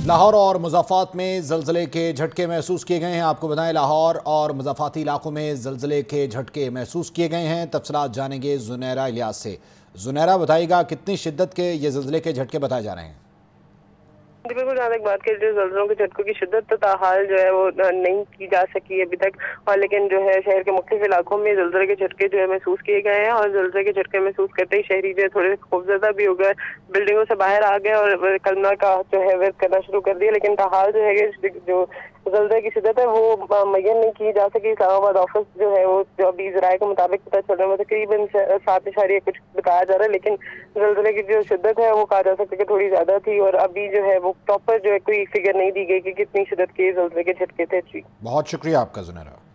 लाहौर और मुज़फ़्फ़रात में ज़लज़ले के झटके महसूस किए गए हैं। आपको बताएं, लाहौर और मुज़फ़्फ़राती इलाकों में ज़लज़ले के झटके महसूस किए गए हैं। तफ़सीलात जानेंगे ज़ुनैरा इलियास से। ज़ुनैरा, बताइएगा कितनी शिद्दत के ये ज़लज़ले के झटके बताए जा रहे हैं? जी बिल्कुल, जहाँ तक बात करें जो ज़लज़लों के झटकों की शिद्दत तो ताहाल जो है वो नहीं की जा सकी अभी तक। और लेकिन जो है शहर के मुख्तलिफ इलाकों में ज़लज़ले के झटके जो है महसूस किए गए हैं और ज़लज़ले के झटके महसूस करते ही शहरी जो है थोड़े खौफज़दा भी हो गए, बिल्डिंगों से बाहर आ गए और कलमा का जो है वर्द करना शुरू कर दिया। लेकिन ताहाल जो है जो ज़लज़ले की शिद्दत है वो मुय्यन नहीं की जा सकी। इस्लामाबाद ऑफिस जो है वो जो अभी ज़राए के मुताबिक पता चल रहा है वो तकरीबन 7 कुछ बताया जा रहा है, लेकिन ज़लज़ले की जो शिद्दत है वो कहा जा सकता है कि थोड़ी ज़्यादा थी। और अभी जो है वो प्रॉपर जो है कोई फिगर नहीं दी गई कि कितनी शिद्दत के ज़लज़ले के झटके थे। जी, बहुत शुक्रिया आपका ज़ुनैरा।